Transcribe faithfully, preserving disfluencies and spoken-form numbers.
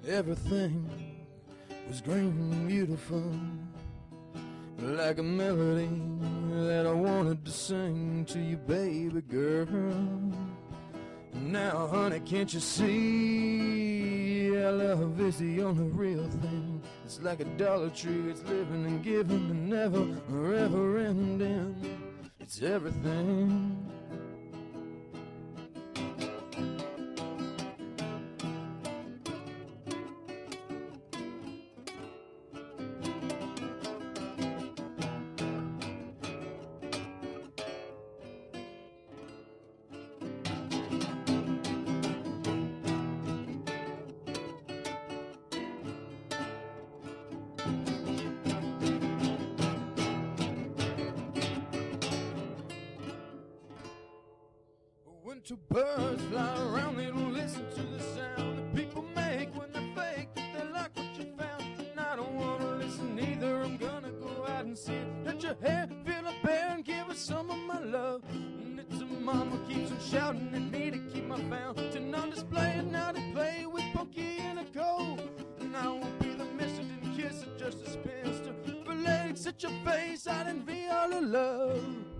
Everything was green and beautiful, like a melody that I wanted to sing to you, baby girl. Now, honey, can't you see our love is the only real thing? It's like a dollar tree, it's living and giving and never or ever ending. It's everything. When two birds fly around, they don't listen to the sound that people make when they fake that they like what you found. And I don't want to listen either. I'm gonna go out and see it. Let your hair feel a bear and give us some of my love. And it's a mama keeps on shouting at me to keep my fountain on display. And now they play with Punky and a cold. And I won't be the mister, didn't kiss it, just a spinster. But legs at your face, I'd envy all the love.